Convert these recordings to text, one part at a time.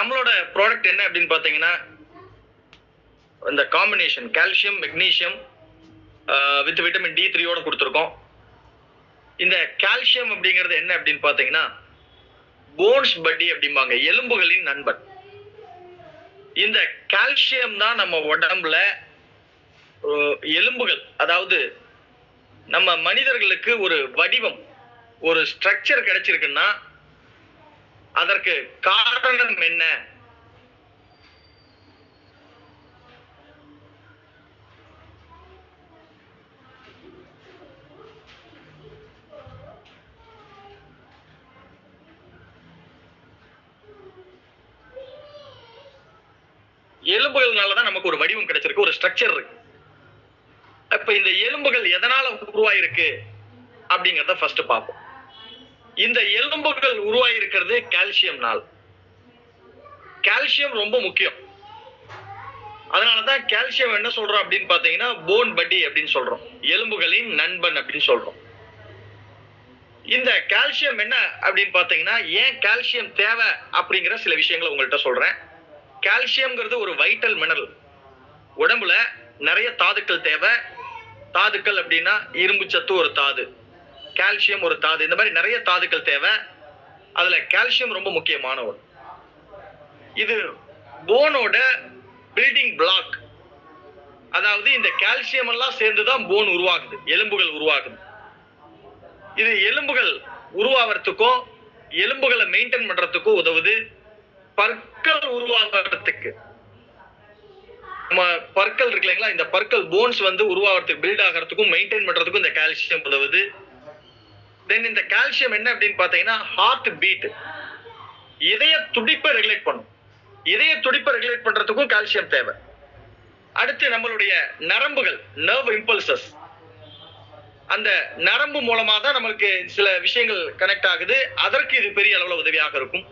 நம்மளோட ப்ராடக்ட் என்ன அப்படின்னு பார்த்தீங்கன்னா இந்த combination calcium magnesium with vitamin D3யோட கொடுத்துருக்கோம். இந்த கால்சியம் அப்படிங்கிறது என்ன அப்படின்னு பார்த்தீங்கன்னா போன்ஸ் பட்டி அப்படிம்பாங்க, எலும்புகளின் நண்பன். இந்த கால்சியம் தான் நம்ம உடம்புல எலும்புகள், அதாவது நம்ம மனிதர்களுக்கு ஒரு வடிவம், ஒரு ஸ்ட்ரக்சர் கிடைச்சிருக்குன்னா அதற்கு காரணம் என்ன? எலும்புகள்னாலதான் நமக்கு ஒரு வடிவம் கிடைச்சிருக்கு, ஒரு ஸ்ட்ரக்சர் இருக்கு. அப்ப இந்த எலும்புகள் எதனால உருவாயிருக்கு அப்படிங்கறத ஃபர்ஸ்ட் பார்ப்போம். இந்த எலும்புகள் உருவாயிருக்கிறது கால்சியம்னால். கால்சியம் ரொம்ப முக்கியம். அதனாலதான் கால்சியம் என்ன சொல்றோம் அப்படின்னு பாத்தீங்கன்னா போன் பட்டி அப்படின்னு சொல்றோம், எலும்புகளின் நண்பன் அப்படின்னு சொல்றோம். இந்த கால்சியம் என்ன அப்படின்னு பாத்தீங்கன்னா ஏன் கால்சியம் தேவை அப்படிங்கிற சில விஷயங்களை உங்கள்கிட்ட சொல்றேன். கால்சியம்ங்கிறது ஒரு வைட்டல் மினரல். உடம்புல நிறைய தாதுக்கள் தேவை. தாதுக்கள் அப்படின்னா இரும்பு சத்து ஒரு தாது, கால்சியம் ஒரு தாது, இந்த மாதிரி நிறைய தாதுக்கள் தேவை. அதுல கால்சியம் ரொம்ப முக்கியமான ஒன்று. இது போனோட பில்டிங் பிளாக். அதாவது இந்த கால்சியம் எல்லாம் சேர்ந்துதான் போன் உருவாகுது, எலும்புகள் உருவாகுது. இது எலும்புகள் உருவாகிறதுக்கும் எலும்புகளை மெயின்டைன் பண்றதுக்கும் உதவுது. பற்கள் உருவாகிறதுக்கு, நம்ம பற்கள் இருக்கு இல்லைங்களா, இந்த பற்கள் போன்ஸ் உருவாகிறதுக்கு, பில்ட் ஆகிறதுக்கும் மெயின்டைன் பண்றதுக்கும் இந்த கால்சியம் உதவுது. தென் இந்த கால்சியம் என்ன அப்படின்னு பாத்தீங்கன்னா ஹார்ட் பீட், இதய துடிப்பை ரெகுலேட் பண்ணும். இதய துடிப்பை ரெகுலேட் பண்றதுக்கும் கால்சியம் தேவை. அடுத்து நம்மளுடைய நரம்புகள், நர்வ் இம்பல்சஸ், அந்த நரம்பு மூலமா தான் நம்மளுக்கு சில விஷயங்கள் கனெக்ட் ஆகுது. அதற்கு இது பெரிய அளவுல உதவியாக இருக்கும்.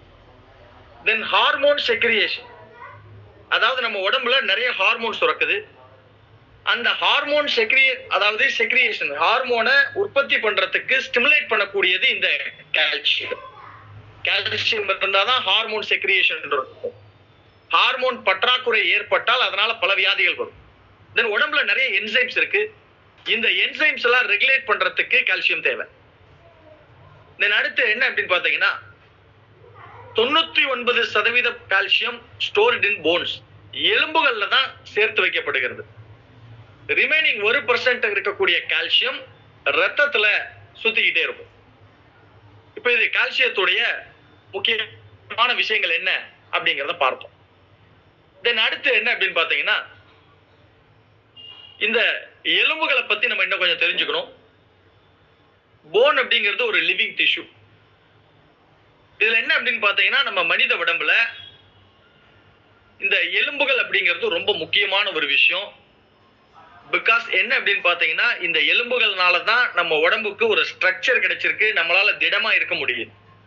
தென் ஹார்மோன் செக்ரியேஷன், அதாவது நம்ம உடம்புல நிறைய ஹார்மோன் சுரக்குது. அந்த ஹார்மோன் அதாவது செக்ரியேஷன், ஹார்மோனை உற்பத்தி பண்றதுக்கு ஸ்டிமுலேட் பண்ணக்கூடியது இந்த கால்சியம். கால்சியம் இருந்தாதான் ஹார்மோன் செக்ரியேஷன் இருக்கும். ஹார்மோன் பற்றாக்குறை ஏற்பட்டால் அதனால பல வியாதிகள் வரும். தென் உடம்புல நிறைய என்சைம்ஸ் இருக்கு. இந்த என்சைம்ஸ் எல்லாம் ரெகுலேட் பண்றதுக்கு கால்சியம் தேவை. தென் அடுத்து என்ன அப்படின்னு பாத்தீங்கன்னா 99% கால்சியம் ஸ்டோர்ட் இன் போன்ஸ், எலும்புகள்ல தான் சேர்த்து வைக்கப்படுகிறது. ரிமைனிங் 1% இருக்கக்கூடிய கால்சியம் ரத்தத்துல சுத்திக்கிட்டே இருக்கும். இப்ப இது கால்சியத்துடைய முக்கியமான விஷயங்கள் என்ன அப்படிங்கறத பார்த்தோம். தென் அடுத்து என்ன அப்படின்னு பாத்தீங்கன்னா இந்த எலும்புகளை பத்தி நம்ம இன்னும் கொஞ்சம் தெரிஞ்சுக்கணும். போன் அப்படிங்கிறது ஒரு லிவிங் டிஷ்யூ. இதுல என்ன அப்படின்னு பாத்தீங்கன்னா நம்ம மனித உடம்புல இந்த எலும்புகள் அப்படிங்கிறது ரொம்ப முக்கியமான ஒரு விஷயம். பிகாஸ் என்ன அப்படின்னு பாத்தீங்கன்னா இந்த எலும்புகள்னால தான் நம்ம உடம்புக்கு ஒரு ஸ்ட்ரக்சர் கிடைச்சிருக்கு, நம்மளால திடமா இருக்க முடியுது.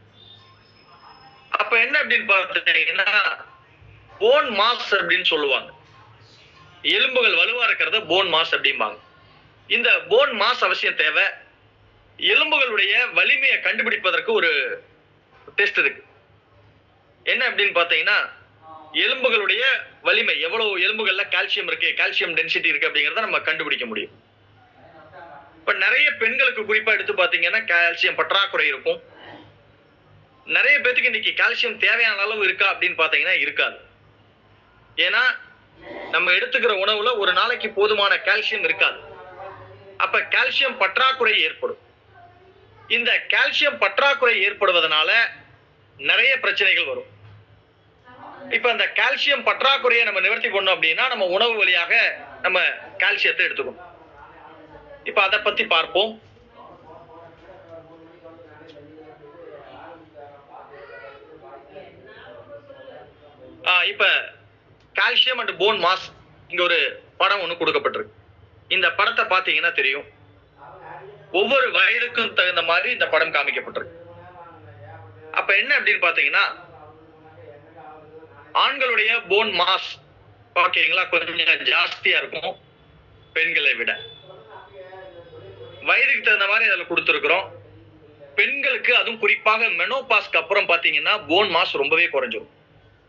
அப்ப என்ன அப்படின்னு பாத்தீங்கன்னா போன் மாஸ் அப்படின்னு சொல்லுவாங்க. எலும்புகள் வலுவா இருக்கிறத போன் மாஸ் அப்படிம்பாங்க. இந்த போன் மாஸ் அவசியம் தேவை. எலும்புகளுடைய வலிமையை கண்டுபிடிப்பதற்கு ஒரு டெஸ்ட் இருக்கு. என்ன அப்படின்னு பாத்தீங்கன்னா எலும்புகளுடைய வலிமை, எவ்வளவு எலும்புகள்ல கால்சியம் இருக்கு, கால்சியம் டென்சிட்டி இருக்கு அப்படிங்கறத நம்ம கண்டுபிடிக்க முடியும். இப்ப நிறைய பெண்களுக்கு குறிப்பா எடுத்து பாத்தீங்கன்னா கால்சியம் பற்றாக்குறை இருக்கும். நிறைய பேருக்கு இன்னைக்கு கால்சியம் தேவையான அளவு இருக்கா அப்படின்னு பாத்தீங்கன்னா இருக்காது. ஏன்னா நம்ம எடுத்துக்கிற உணவுல ஒரு நாளைக்கு போதுமான கால்சியம் இருக்காது. அப்ப கால்சியம் பற்றாக்குறை ஏற்படும். இந்த கால்சியம் பற்றாக்குறை ஏற்படுவதனால நிறைய பிரச்சனைகள் வரும். இப்ப அந்த கால்சியம் பற்றாக்குறையை நம்ம நிவர்த்தி பண்ணோம் அப்படின்னா நம்ம உணவு வழியாக நம்ம கால்சியத்தை எடுத்துக்கணும். இப்ப அதை பத்தி பார்ப்போம். இப்ப கால்சியம் அண்ட் போன் மாஸ், இங்க ஒரு படம் ஒண்ணு கொடுக்கப்பட்டிருக்கு. இந்த படத்தை பாத்தீங்கன்னா தெரியும். ஒவ்வொரு வயதுக்கும் தகுந்த மாதிரி இந்த படம் காமிக்கப்பட்டிருக்கு. அப்ப என்ன அப்படின்னு பாத்தீங்கன்னா ஆண்களுடைய போன் மாஸ் பாக்கீங்களா கொஞ்சம் ஜாஸ்தியா இருக்கும் பெண்களை விட. வயதுக்கு தகுந்த மாதிரி அதுல கொடுத்திருக்கிறோம். பெண்களுக்கு அதுவும் குறிப்பாக மெனோபாஸ்க்கு அப்புறம் பாத்தீங்கன்னா போன் மாஸ் ரொம்பவே குறைஞ்சிரும்.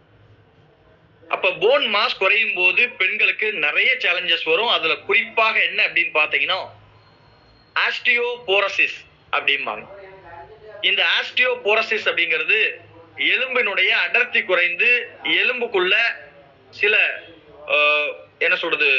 அப்ப போன் மாஸ் குறையும் போது பெண்களுக்கு நிறைய சேலஞ்சஸ் வரும். அதுல குறிப்பாக என்ன அப்படின்னு பாத்தீங்கன்னா ஆஸ்டியோபோரோசிஸ் அப்படிம்பாங்க. இந்த ஆஸ்டியோபோரோசிஸ் அப்படிங்கிறது எலும்பினுடைய அடர்த்தி குறைந்து எலும்புக்குள்ள சில என்ன சொல்றது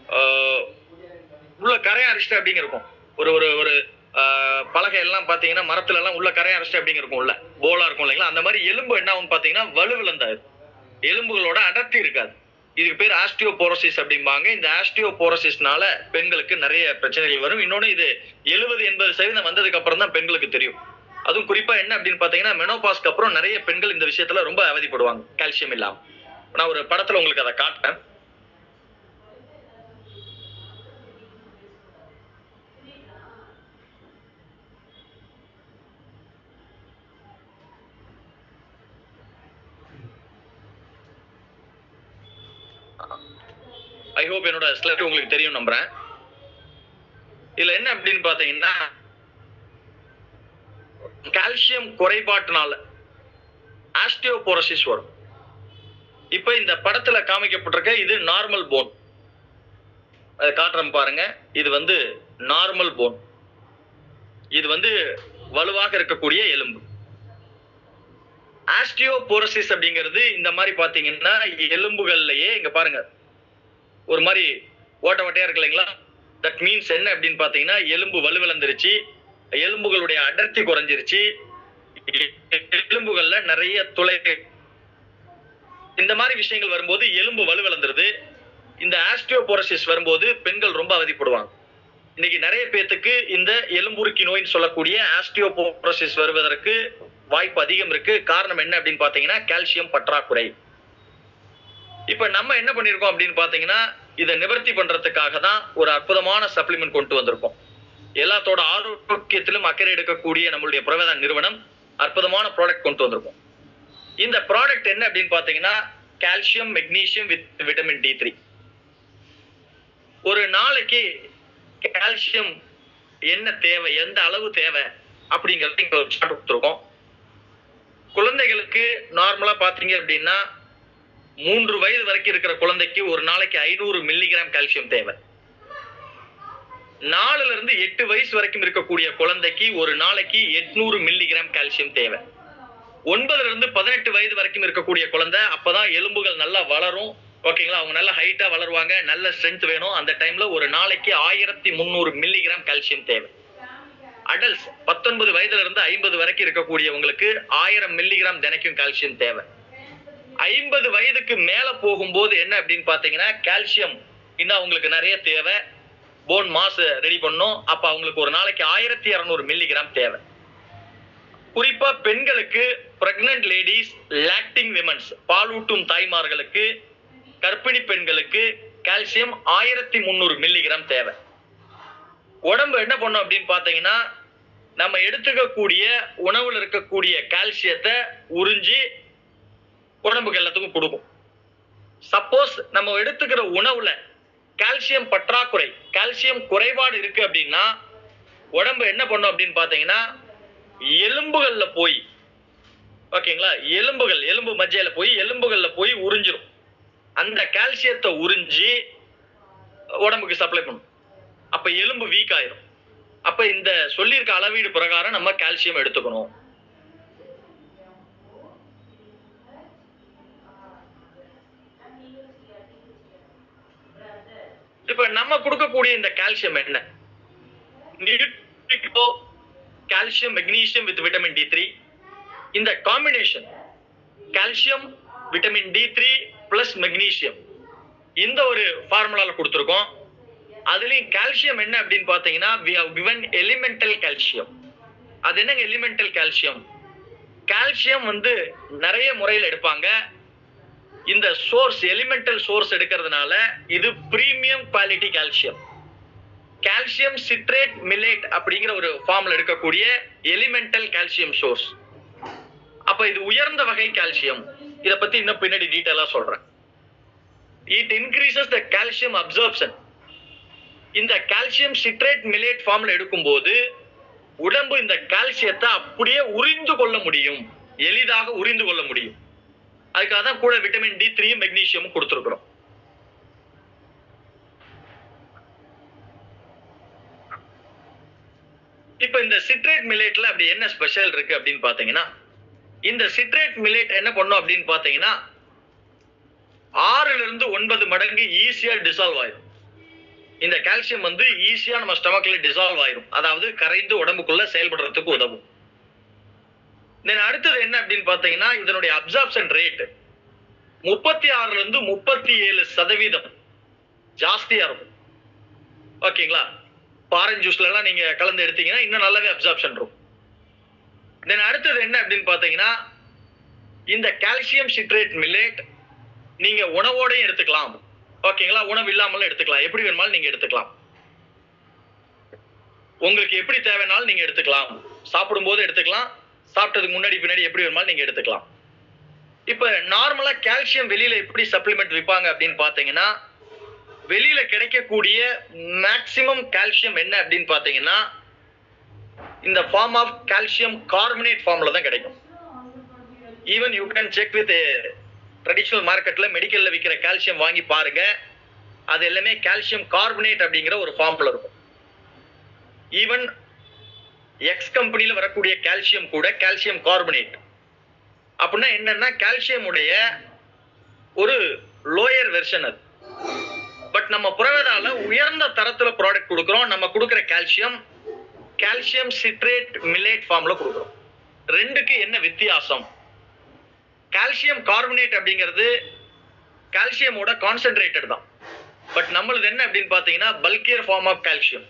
உள்ள கரை அரிஸ்ட் அப்படிங்க இருக்கும். ஒரு ஒரு ஒரு பலகை எல்லாம் பாத்தீங்கன்னா மரத்துல எல்லாம் உள்ள கரை அரிஸ்ட் அப்படிங்க இருக்கும், உள்ள போலா இருக்கும் இல்லைங்களா. அந்த மாதிரி எலும்பு என்ன ஆகும் பாத்தீங்கன்னா வலுவிழந்தாது, எலும்புகளோட அடர்த்தி இருக்காது. இதுக்கு பேர் ஆஸ்டியோபோரோசிஸ் அப்படிம்பாங்க. இந்த ஆஸ்டியோபோரோசிஸ்னால பெண்களுக்கு நிறைய பிரச்சனைகள் வரும். இன்னொன்னு இது 70-80% வந்ததுக்கு அப்புறம் தான் பெண்களுக்கு தெரியும். அதுவும் குறிப்பா என்ன அப்படின்னு பாத்தீங்கன்னா மெனோபாஸ்க்கு அப்புறம் நிறைய பெண்கள் இந்த விஷயத்துல ரொம்ப அவதிப்படுவாங்க கால்சியம் இல்லாம. நான் ஒரு படத்துல உங்களுக்கு அதை காட்டுறேன். ஐ ஹோப் என்னோட ஸ்லைட் உங்களுக்கு தெரியும் நம்புறேன். இதுல என்ன அப்படின்னு பாத்தீங்கன்னா கால்சியம் குறைபாட்டினால ஆஸ்டியோபோரோசிஸ் வரும். இப்ப இந்த படத்துல காமிக்கப்பட்டிருக்க இது நார்மல் போன், அதை காட்டுறோம் பாருங்க. இது வந்து நார்மல் போன், இது வந்து வலுவாக இருக்கக்கூடிய எலும்பு. ஆஸ்டியோபோரோசிஸ் அப்படிங்கிறது இந்த மாதிரி பாத்தீங்கன்னா எலும்புகள்லயே இங்க பாருங்க ஒரு மாதிரி ஓட்ட ஓட்டையா இருக்கு இல்லைங்களா. தட் மீன்ஸ் என்ன அப்படின்னு பாத்தீங்கன்னா எலும்பு வலுவிழந்துருச்சு, எலும்புகளுடைய அடர்த்தி குறைஞ்சிருச்சு, எலும்புகள்ல நிறைய துளை, இந்த மாதிரி விஷயங்கள் வரும்போது எலும்பு வலுவிழந்துருது. இந்த ஆஸ்டியோபோரோசிஸ் வரும்போது பெண்கள் ரொம்ப அவதிப்படுவாங்க. இன்னைக்கு நிறைய பேத்துக்கு இந்த எலும்புருக்கி நோயின்னு சொல்லக்கூடிய ஆஸ்டியோபோரோசிஸ் வருவதற்கு வாய்ப்பு அதிகம் இருக்கு. காரணம் என்ன அப்படின்னு பாத்தீங்கன்னா கால்சியம் பற்றாக்குறை. இப்ப நம்ம என்ன பண்ணிருக்கோம் அப்படின்னு பாத்தீங்கன்னா இதை நிவர்த்தி பண்றதுக்காக தான் ஒரு அற்புதமான சப்ளிமெண்ட் கொண்டு வந்திருக்கோம். எல்லாத்தோட ஆரோக்கியத்திலும் அக்கறை எடுக்கக்கூடிய நம்மளுடைய பிரவேதான் நிறுவனம் அற்புதமான ப்ராடக்ட் கொண்டு வந்திருக்கோம். இந்த ப்ராடக்ட் என்ன அப்படின்னு பாத்தீங்கன்னா calcium magnesium with vitamin D3. ஒரு நாளைக்கு கால்சியம் என்ன தேவை, எந்த அளவு தேவை அப்படிங்கறது இங்க ஒரு சார்ட் கொடுத்துருக்கோம். குழந்தைகளுக்கு நார்மலா பாத்தீங்க அப்படின்னா 3 வயது வரைக்கும் இருக்கிற குழந்தைக்கு ஒரு நாளைக்கு 500 மில்லிகிராம் கால்சியம் தேவை. 4ல இருந்து 8 வயசு வரைக்கும் இருக்கக்கூடிய குழந்தைக்கு ஒரு நாளைக்கு 800 மில்லிகிராம் கால்சியம் தேவை. 9ல இருந்து 18 வயது வரைக்கும் இருக்கக்கூடிய குழந்தை அப்பதான் எலும்புகள் நல்லா வளரும், ஓகேங்களா, அவங்க நல்லா ஹைட்டா வளருவாங்க, நல்ல ஸ்ட்ரென்த் வேணும். அந்த டைம்ல ஒரு நாளைக்கு 1300 மில்லிகிராம் கால்சியம் தேவை. அடல்ட்ஸ் 19 வயதுல இருந்து 50 வரைக்கும் இருக்கக்கூடியவங்களுக்கு 1000 மில்லிகிராம் தினைக்கும் கால்சியம் தேவை. 50 வயதுக்கு மேல போகும்போது என்ன அப்படின்னு பாத்தீங்கன்னா கால்சியம் இன்னும் அவங்களுக்கு நிறைய தேவை, போன் மாஸ் ரெடி பண்ணும். அப்ப அவங்களுக்கு ஒரு நாளைக்கு 1200 மில்லிகிராம் தேவை. குறிப்பா பெண்களுக்கு, பிரெக்னன்ட் லேடிஸ், லாக்டிங் விமன்ஸ், பாலூட்டும் தாய்மார்களுக்கு, கர்ப்பிணி பெண்களுக்கு கால்சியம் 1300 மில்லிகிராம் தேவை. உடம்பு என்ன பண்ணும் அப்படின்னு பாத்தீங்கன்னா நம்ம எடுத்துக்கக்கூடிய உணவுல இருக்கக்கூடிய கால்சியத்தை உறிஞ்சி உடம்புக்கு எல்லாத்துக்கும் கொடுக்கும். சப்போஸ் நம்ம எடுத்துக்கிற உணவுல கால்சியம் பற்றாக்குறை, கால்சியம் குறைபாடு இருக்கு அப்படின்னா உடம்பு என்ன பண்ணும் அப்படின்னு பாத்தீங்கன்னா எலும்புகள்ல போய், ஓகேங்களா, எலும்பு மஜ்ஜையில போய் எலும்புகள்ல போய் உறிஞ்சிரும். அந்த கால்சியத்தை உறிஞ்சி உடம்புக்கு சப்ளை பண்ணும். அப்ப எலும்பு வீக் ஆயிரும். அப்ப இந்த சொல்லியிருக்க அளவீடு பிரகாரம் நம்ம கால்சியம் எடுத்துக்கணும். இப்ப நம்ம கொடுக்கக்கூடிய இந்த கால்சியம் என்ன, calcium magnesium with vitamin D3. இந்த combination calcium vitamin D3 plus magnesium இந்த ஒரு ஃபார்முலால கொடுத்திருக்கோம். அதுலயும் கால்சியம் என்ன அப்படின்னு பாத்தீங்கன்னா we have given elemental calcium. அது என்னங்க எலிமெண்டல் கால்சியம்? கால்சியம் வந்து நிறைய முறையில் எடுப்பாங்க. இந்த சோர்ஸ் எலிமெண்டல் சோர்ஸ் எடுக்கிறதுனால இது premium quality calcium. Calcium citrate malate அப்படிங்கிற ஒரு ஃபார்ம்ல எடுக்கக்கூடிய எலிமெண்டல் கால்சியம் சோர்ஸ். அப்ப இது உயர்ந்த வகை கால்சியம். இத பத்தி இன்னும் பின்னாடி டீடைலா சொல்றேன். It increases the calcium absorption. இந்த கால்சியம் சிட்ரேட் மிலேட் ஃபார்ம்ல எடுக்கும்போது உடம்பு இந்த கால்சியத்தை அப்படியே உறிந்து கொள்ள முடியும், எளிதாக உறிந்து கொள்ள முடியும். அதுக்காக தான் கூட விட்டமின் D3 மெக்னீசியம் கொடுத்துருக்கிறோம். இப்ப இந்த சிட்ரேட் மில்லட்ல அப்படி என்ன ஸ்பெஷல் இருக்கு அப்படின்னு பாத்தீங்கன்னா, இந்த சிட்ரேட் மில்லட் என்ன பண்ணும் அப்படின்னு பாத்தீங்கன்னா 6ல இருந்து 9 மடங்கு ஈஸியா டிசால்வ் ஆயிடும். இந்த கால்சியம் வந்து ஈஸியா நம்ம ஸ்டமக்ல டிசால்வ் ஆயிடும். அதாவது கரைந்து உடம்புக்குள்ள செயல்படுறதுக்கு உதவும். தென் அடுத்தது என்ன அப்படின்னு பாத்தீங்கன்னா இதனுடைய அப்சார்ப்ஷன் ரேட் 36ல இருந்து 37% ஜாஸ்தியா இருக்கும். ஓகேங்களா? ஆரஞ்சு ஜூஸ்ல எல்லாம் நீங்க கலந்து எடுத்தீங்கன்னா இன்னும் நல்லாவே அப்சார்ப்ஷன் இருக்கும். தென் அடுத்தது என்ன அப்படின்னு பாத்தீங்கன்னா இந்த கால்சியம் சிட்ரேட் மில்லட் நீங்க உணவோடையும் எடுத்துக்கலாம். ஓகேங்களா? உணவு இல்லாமலும் எடுத்துக்கலாம். எப்படி வேணுமாலும் நீங்க எடுத்துக்கலாம். உங்களுக்கு எப்படி தேவைனாலும் நீங்க எடுத்துக்கலாம். சாப்பிடும் போது எடுத்துக்கலாம். சாப்பிட்டதுக்கு முன்னாடி பின்னாடி எப்படி வேணுமாலும் நீங்க எடுத்துக்கலாம். இப்ப நார்மலா கால்சியம் வெளியில எப்படி சப்ளிமெண்ட் விற்பாங்க அப்படின்னு பாத்தீங்கன்னா வெளியில கிடைக்கக்கூடிய மேக்சிமம் கால்சியம் என்ன அப்படின்னு பாத்தீங்கன்னா இந்த ஃபார்ம் ஆஃப் கால்சியம் கார்பனேட் ஃபார்ம்ல தான் கிடைக்கும். Even you can check with traditional மார்க்கெட்ல மெடிக்கல்ல விற்கிற கால்சியம் வாங்கி பாருங்க. அது எல்லாமே கால்சியம் கார்பனேட் அப்படிங்கிற ஒரு ஃபார்ம்ல இருக்கும். ஈவன் எக்ஸ் கம்பெனில வரக்கூடிய கால்சியம் கூட கால்சியம் கார்பனேட். அப்படின்னா என்னன்னா கால்சியம் உடைய ஒரு லோயர் வெர்ஷன் அது. பட் நம்ம புரவேதால உயர்ந்த தரத்துல ப்ராடக்ட் கொடுக்கிறோம். நம்ம கொடுக்கிற கால்சியம் கால்சியம் சிட்ரேட் மில்லட் ஃபார்ம்ல கொடுக்கிறோம். ரெண்டுக்கு என்ன வித்தியாசம்? கால்சியம் கார்பனேட் அப்படிங்கிறது கால்சியமோட கான்சென்ட்ரேட்டட் தான். பட் நம்மளது என்ன அப்படின்னு பாத்தீங்கன்னா பல்கியர் form of calcium,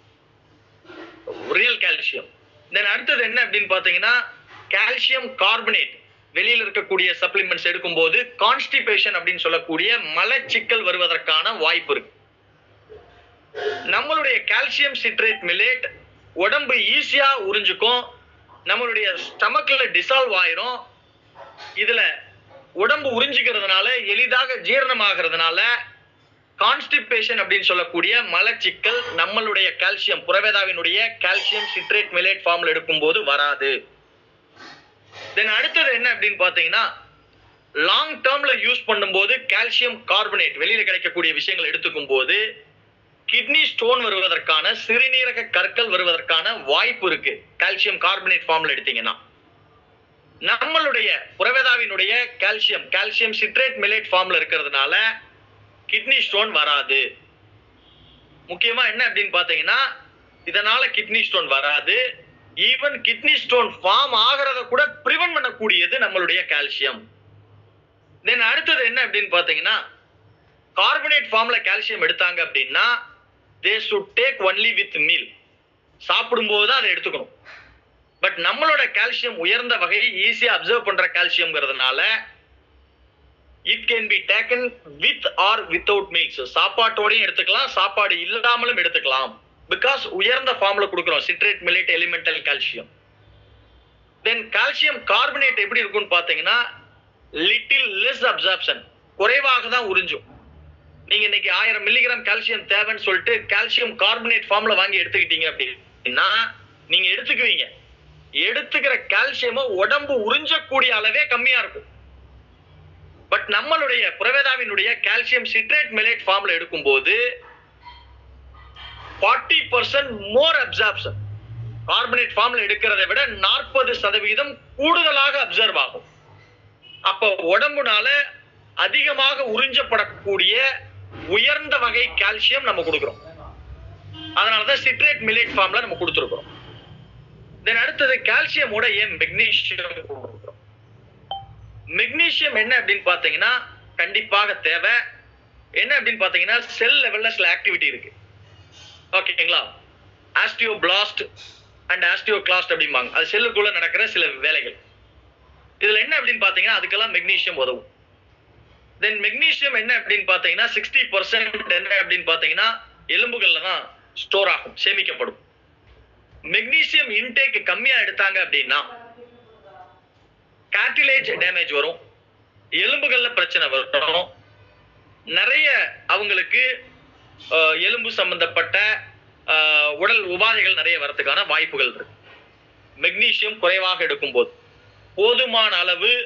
real calcium. Then அடுத்தது என்ன அப்படின்னு பாத்தீங்கன்னா கால்சியம் கார்பனேட். வெளியில இருக்கக்கூடிய சப்ளிமெண்ட்ஸ் எடுக்கும் போது கான்ஸ்டிபேஷன் அப்படின்னு சொல்லக்கூடிய மலச்சிக்கல் வருவதற்கான வாய்ப்பு இருக்கு. நம்மளுடைய கால்சியம் சிட்ரேட் மில்லட் உடம்பு ஈஸியா உறிஞ்சுக்கும். நம்மளுடைய ஸ்டமக்ல டிசால்வ் ஆயிரும். இதுல உடம்பு உறிஞ்சிக்கிறதுனால எளிதாக ஜீரணமாகிறதுனால கான்ஸ்டிபேஷன் அப்படின்னு சொல்லக்கூடிய மலச்சிக்கல் நம்மளுடைய கால்சியம் புரவேதாவினுடைய கால்சியம் சிட்ரேட் மில்லட் ஃபார்ம்ல எடுக்கும் போது வராது. தென் அடுத்தது என்ன அப்படின்னு பாத்தீங்கன்னா லாங் டேர்ம்ல யூஸ் பண்ணும்போது கால்சியம் கார்பனேட் வெளியில கிடைக்கக்கூடிய விஷயங்கள் எடுத்துக்கும் போது கிட்னி ஸ்டோன் வருவதற்கான சிறுநீரக கற்கள் வருவதற்கான வாய்ப்பு இருக்கு. கால்சியம் கார்பனேட் ஃபார்ம்ல எடுத்தீங்கன்னா நம்மளுடைய புரவேதாவினுடைய கால்சியம் கால்சியம் சிட்ரேட் மில்லட் ஃபார்ம்ல இருக்கிறதுனால கிட்னி ஸ்டோன் வராது. முக்கியமா என்ன அப்படின்னு பாத்தீங்கன்னா இதனால கிட்னி ஸ்டோன் வராது. ஈவன் கிட்னி ஸ்டோன் ஃபார்ம் ஆகிறத கூட பிரிவென்ட் பண்ணக்கூடியது நம்மளுடைய கால்சியம். தென் அடுத்தது என்ன அப்படின்னு பாத்தீங்கன்னா கார்பனேட் ஃபார்ம்ல கால்சியம் எடுத்தாங்க அப்படின்னா they should take only with meal. சாப்பிடும்போது தான் அதை எடுத்துக்கணும். பட் நம்மளோட கால்சியம் உயர்ந்த வகை ஈஸியா அப்சர்வ் பண்ற கால்சியம்ங்கிறதுனால it can be taken with or without meals. சாப்பாட்டோடையும் எடுத்துக்கலாம், சாப்பாடு இல்லாமலும் எடுத்துக்கலாம். பிகாஸ் உயர்ந்த ஃபார்ம்ல கொடுக்கிறோம் citrate malate elemental calcium. Then calcium carbonate எப்படி இருக்கும்னு பாத்தீங்கன்னா லிட்டில் லெஸ் அப்சார்ப்ஷன், குறைவாக தான் உறிஞ்சும். நீங்க இன்னைக்கு 1000 மில்லிகிராம் கால்சியம் தேவைன்னு சொல்லிட்டு கால்சியம் கார்பனேட் ஃபார்ம்ல வாங்கி எடுத்துக்கிட்டீங்க அப்படின்னா நீங்க எடுத்துக்குவீங்க. எடுத்துக்கிற கால்சியமும் உடம்பு உறிஞ்சக்கூடிய அளவே கம்மியா இருக்கும். பட் நம்மளுடைய புரவேதாவினுடைய கால்சியம் சிட்ரேட் மில்லட் ஃபார்ம்ல எடுக்கும்போது 40% மோர் அப்சார்ப்ஷன். கார்பனேட் ஃபார்ம்ல எடுக்கிறதை விட 40% கூடுதலாக அப்சர்வ் ஆகும். அப்ப உடம்புனால அதிகமாக உறிஞ்சப்படக்கூடிய உயர்ந்த வகை கால்சியம் நம்ம கொடுக்கிறோம். அதனாலதான் சிட்ரேட் மில்லட் ஃபார்ம்ல நம்ம கொடுத்துருக்கோம். தென் அடுத்தது கால்சியமோட ஏன் மெக்னீசியம் கொடுக்கிறோம்? மெக்னீசியம் என்ன அப்படின்னு பாத்தீங்கன்னா கண்டிப்பாக தேவை. என்ன அப்படின்னு பாத்தீங்கன்னா செல் லெவல்ல சில ஆக்டிவிட்டி இருக்கு. ஓகேங்களா? ஆஸ்டியோபிளாஸ்ட் அண்ட் ஆஸ்டியோகிளாஸ்ட் அப்படிம்பாங்க. அது செல்லுக்குள்ள நடக்கிற சில வேலைகள். இதுல என்ன அப்படின்னு பாத்தீங்கன்னா அதுக்கெல்லாம் மெக்னீசியம் உதவும். தென் மெக்னீசியம் என்ன அப்படின்னு பாத்தீங்கன்னா 60% என்ன அப்படின்னு பாத்தீங்கன்னா எலும்புகள்ல தான் ஸ்டோர் ஆகும், சேமிக்கப்படும். மெக்னீசியம் இன்டேக் கம்மியா எடுத்தாங்க அப்படின்னா கார்டிலேஜ் டேமேஜ் வரும், எலும்புகள்ல பிரச்சனை வரும், நிறைய அவங்களுக்கு எலும்பு சம்பந்தப்பட்ட உடல் உபாதைகள் நிறைய வரதுக்கான வாய்ப்புகள் இருக்கு. மெக்னீசியம் குறைவாக எடுக்கும் போது போதுமான அளவு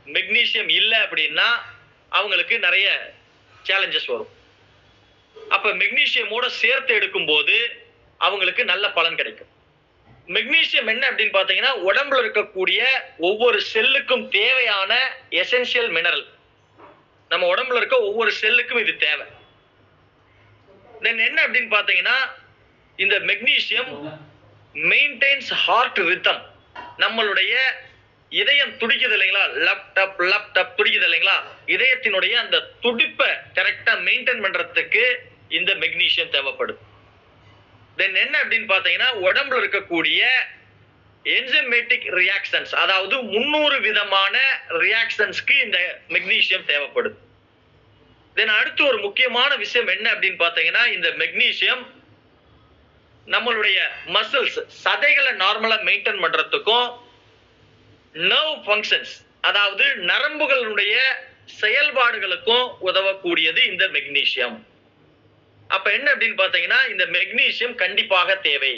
மெக்னீசியம் இல்லை அப்படின்னா அவங்களுக்கு நிறைய சேலஞ்சஸ் வரும். அப்ப மெக்னீசியமோட சேர்த்து எடுக்கும்போது அவங்களுக்கு நல்ல பலன் கிடைக்கும். மெக்னீசியம் என்ன அப்படின்னு பாத்தீங்கன்னா உடம்புல இருக்கக்கூடிய ஒவ்வொரு செல்லுக்கும் தேவையான எசென்சியல் மினரல். நம்ம உடம்புல இருக்க ஒவ்வொரு செல்லுக்கும் இது தேவை. தென் என்ன அப்படின்னு பாத்தீங்கன்னா இந்த மெக்னீசியம் மெயின்டைன்ஸ் ஹார்ட் ரிதம். நம்மளுடைய இதயம் துடிக்குது இல்லைங்களா, லப் துடிக்குது இல்லைங்களா, இதயத்தினுடைய அந்த துடிப்பை கரெக்டா மெயின்டைன் பண்றதுக்கு இந்த மெக்னீசியம் தேவைப்படுது. தென் என்ன அப்படின்னு பாத்தீங்கன்னா உடம்புல இருக்கக்கூடிய என்சைமேட்டிக் ரியாக்ஷன்ஸ், அதாவது 300 விதமான ரியாக்ஷன்ஸ்க்கு இந்த மெக்னீசியம் தேவைப்படுது. தென் அடுத்து ஒரு முக்கியமான விஷயம் என்ன அப்படின்னு பாத்தீங்கன்னா இந்த மெக்னீசியம் நம்மளுடைய மசில்ஸ் சதைகளை நார்மலா மெயின்டைன் பண்றதுக்கும் நர்வ் ஃபங்க்ஷன்ஸ், அதாவது நரம்புகளுடைய செயல்பாடுகளுக்கும் உதவக்கூடியது இந்த மெக்னீசியம். அப்ப என்ன அப்படின்னு பாத்தீங்கன்னா இந்த மெக்னீசியம் கண்டிப்பாக தேவை.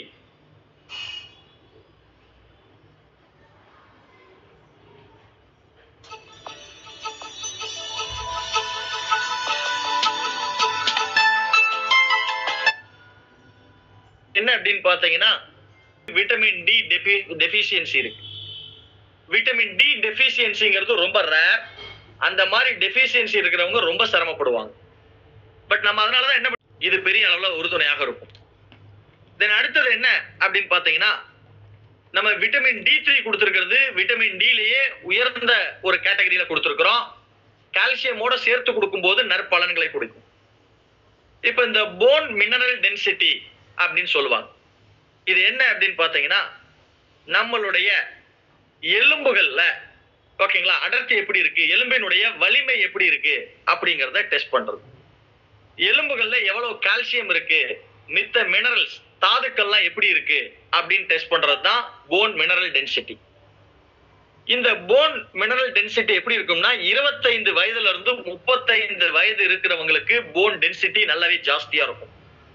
என்ன அப்படின்னு பாத்தீங்கன்னா விட்டமின் டி டெஃபிஷியன்சி இருக்கு. விட்டமின் டி டெஃபிஷியன்சிங்கிறது ரொம்ப ரேர். அந்த மாதிரி டெஃபிஷியன்சி இருக்கிறவங்க ரொம்ப சிரமப்படுவாங்க. பட் நம்ம அதனாலதான் என்ன இது பெரிய அளவுல உறுதுணையாக இருக்கும். தென் அடுத்தது என்ன அப்படின்னு பாத்தீங்கன்னா நம்ம விட்டமின் D3 கொடுத்திருக்கிறது விட்டமின் டிலேயே உயர்ந்த ஒரு கேட்டகரியில கொடுத்திருக்கிறோம். கால்சியமோட சேர்த்து கொடுக்கும்போது நற்பலன்களை கொடுக்கும். இப்ப இந்த போன் மினரல் டென்சிட்டி அப்படின்னு சொல்லுவாங்க. இது என்ன அப்படின்னு பாத்தீங்கன்னா நம்மளுடைய எலும்புகள்ல ஓகேங்களா அடர்த்தி எப்படி இருக்கு, எலும்பினுடைய வலிமை எப்படி இருக்கு அப்படிங்கறத டெஸ்ட் பண்றது. எலும்புகள்ல எவ்வளவு கால்சியம் இருக்கு, மித்த மினரல்ஸ் தாதுக்கள்லாம் எப்படி இருக்கு அப்படின்னு டெஸ்ட் பண்றது தான் போன் மினரல் டென்சிட்டி. இந்த போன் மினரல் டென்சிட்டி எப்படி இருக்கும்னா 25 வயதுல இருந்து 35 வயது இருக்கிறவங்களுக்கு போன் டென்சிட்டி நல்லாவே ஜாஸ்தியா இருக்கும்.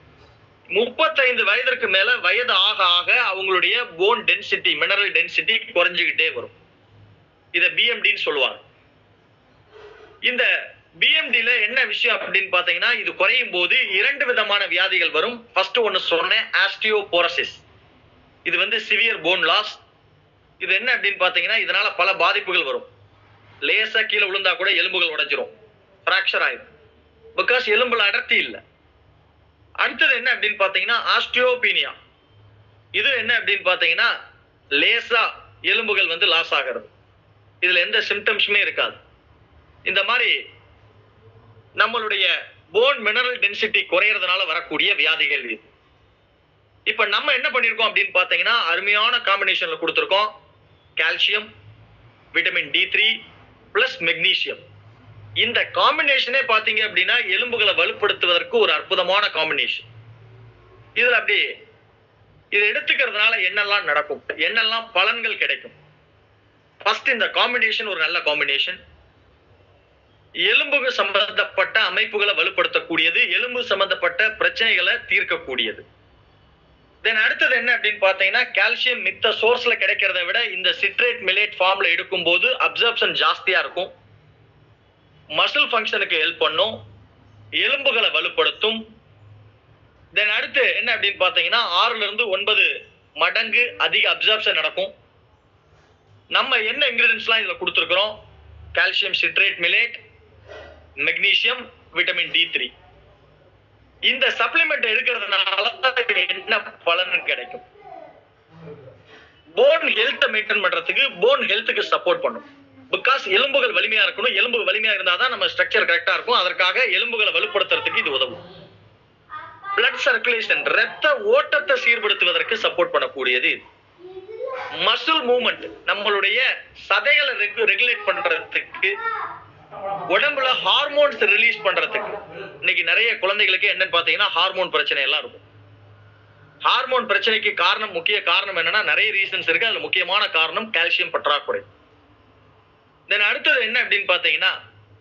35 வயதிற்கு மேல வயது ஆக ஆக அவங்களுடைய போன் டென்சிட்டி மினரல் டென்சிட்டி குறைஞ்சுக்கிட்டே வரும். இத பிஎம்டின்னு சொல்லுவாங்க. இந்த பிஎம்டில என்ன விஷயம் அப்படின்னு பாத்தீங்கன்னா இது குறையும் போது 2 விதமான வியாதிகள் வரும். ஃபர்ஸ்ட் ஒன்னு சொன்னேன், ஆஸ்டியோபோரோசிஸ். இது வந்து சிவியர் போன் லாஸ். இது என்ன அப்படின்னு பாத்தீங்கன்னா இதனால பல பாதிப்புகள் வரும். லேசா கீழே விழுந்தா கூட எலும்புகள் உடைஞ்சிரும், பிராக்சர் ஆயிடும். பிகாஸ் எலும்புல அடர்த்தி இல்லை. அடுத்தது என்ன அப்படின்னு பாத்தீங்கன்னா ஆஸ்டியோபீனியா. இது என்ன அப்படின்னு பாத்தீங்கன்னா லேசா எலும்புகள் வந்து லாஸ் ஆகிறது. இதுல எந்த சிம்டம்ஸுமே இருக்காது. இந்த மாதிரி நம்மளுடைய போன் மினரல் டென்சிட்டி குறையறதுனால வரக்கூடிய வியாதிகள் இது. இப்ப நம்ம என்ன பண்ணிருக்கோம் அப்படின்னு பாத்தீங்கன்னா அருமையான காம்பினேஷன்ல கொடுத்திருக்கோம். Calcium, vitamin D3 plus magnesium. இந்த காம்பினேஷனே பாத்தீங்க அப்படின்னா எலும்புகளை வலுப்படுத்துவதற்கு ஒரு அற்புதமான காம்பினேஷன். இதுல அப்படி இதை எடுத்துக்கிறதுனால என்னெல்லாம் நடக்கும், என்னெல்லாம் பலன்கள் கிடைக்கும். ஃபர்ஸ்ட் இந்த காம்பினேஷன் ஒரு நல்ல காம்பினேஷன். எலும்புக்கு சம்பந்தப்பட்ட அமைப்புகளை வலுப்படுத்தக்கூடியது, எலும்பு சம்பந்தப்பட்ட பிரச்சனைகளை தீர்க்கக்கூடியது. தென் அடுத்தது என்ன அப்படின்னு பாத்தீங்கன்னா கால்சியம் மித்த சோர்ஸ்ல கிடைக்கிறத விட இந்த சிட்ரேட் மிலேட் ஃபார்ம்ல எடுக்கும் போது அப்சர்ப்ஷன் ஜாஸ்தியா இருக்கும். மசில் ஃபங்க்ஷனுக்கு ஹெல்ப் பண்ணும், எலும்புகளை வலுப்படுத்தும். தென் அடுத்து என்ன அப்படின்னு பாத்தீங்கன்னா 6 இருந்து 9 மடங்கு அதிக அப்சர்ப்ஷன் நடக்கும். நம்ம என்ன இன்கிரிடியன்ஸ்லாம் இதுல கொடுத்துருக்கிறோம், calcium citrate malate, magnesium, vitamin D3. இந்த சப்ளிமெண்ட் எடுக்கிறதுனால என்ன பலன் கிடைக்கும், போன் ஹெல்த் மெயின்டைன் பண்றதுக்கு, போன் ஹெல்த்துக்கு சப்போர்ட் பண்ணும். பிகாஸ் எலும்புகள் வலிமையா இருக்கணும், எலும்பு வலிமையா இருந்தாதான் நம்ம ஸ்ட்ரக்சர் கரெக்டா இருக்கும். அதற்காக எலும்புகளை வலுப்படுத்துறதுக்கு இது உதவும். பிளட் சர்க்குலேஷன், ரத்த ஓட்டத்தை சீர்படுத்துவதற்கு சப்போர்ட் பண்ணக்கூடியது. மசில் மூவ்மெண்ட், நம்மளுடைய சதைகளை ரெகுலேட் பண்றதுக்கு, உடம்புல ஹார்மோன்ஸ் ரிலீஸ் பண்றதுக்கு. இன்னைக்கு நிறைய குழந்தைகளுக்கு என்னன்னு பாத்தீங்கன்னா ஹார்மோன் பிரச்சனை எல்லாம் இருக்கும். ஹார்மோன் பிரச்சனைக்கு காரணம், முக்கிய காரணம் என்னன்னா நிறைய ரீசன்ஸ் இருக்கு. அதுல முக்கியமான காரணம் கால்சியம் பற்றாக்குறை. தென் அடுத்தது என்ன அப்படின்னு பாத்தீங்கன்னா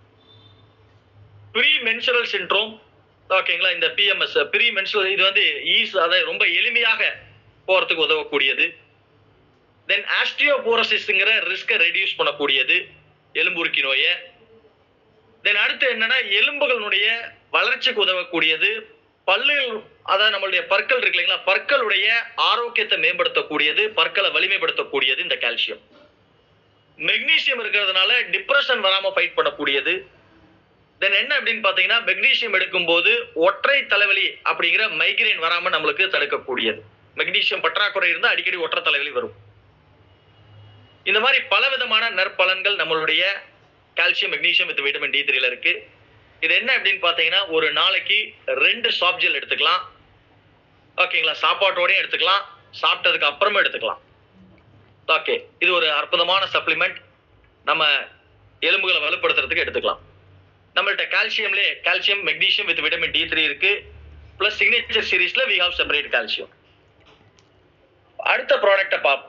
ப்ரீ மென்சுரல் சிண்ட்ரோம். ஓகேங்களா, இந்த PMS ப்ரீ மென்சுரல், இது வந்து அதை ரொம்ப எளிமையாக போறதுக்கு உதவக்கூடியது. தென் ஆஸ்டியோபோரோசிஸ்ங்கிற ரிஸ்கை ரெடியூஸ் பண்ணக்கூடியது. எலும்புருக்கி நோயை. தென் அடுத்து என்னன்னா எலும்புகளுடைய வளர்ச்சிக்கு உதவக்கூடியது, பல்லுகள், அதாவது நம்மளுடைய பற்கள் இருக்கு இல்லைங்களா, பற்களுடைய ஆரோக்கியத்தை மேம்படுத்தக்கூடியது, பற்களை வலிமைப்படுத்தக்கூடியது இந்த கால்சியம். மெக்னீசியம் இருக்கிறதுனால டிப்ரெஷன் வராம ஃபைட் பண்ணக்கூடியது. தென் என்ன அப்படின்னு பாத்தீங்கன்னா மெக்னீசியம் எடுக்கும் போது ஒற்றை தலைவலி அப்படிங்கிற மைக்ரேன் வராம நம்மளுக்கு தடுக்கக்கூடியது. மெக்னீசியம் பற்றாக்குறை இருந்தா அடிக்கடி ஒற்றை தலைவலி வரும். இந்த மாதிரி பல விதமான நற்பலன்கள் நம்மளுடைய calcium magnesium with vitamin D3 இருக்கு. இது என்ன அப்படின்னு பாத்தீங்கன்னா ஒரு நாளைக்கு 2 சாஃப்ட் ஜெல் எடுத்துக்கலாம். ஓகேங்களா, சாப்பாட்டோடய எடுத்துக்கலாம், சாப்பிட்டதுக்கு அப்புறமா எடுத்துக்கலாம். ஓகே, இது ஒரு அற்புதமான சப்ளிமெண்ட். நம்ம எலும்புகளை வலுப்படுத்துறதுக்கு எடுத்துக்கலாம். நம்மள்ட்ட கால்சியம்லே calcium magnesium with vitamin D3 இருக்கு. பிளஸ் சிக்னேச்சர் சீரீஸ்ல வி ஹேவ் செப்பரேட் கால்சியம். அடுத்த ப்ராடக்ட்டை பார்ப்போம்.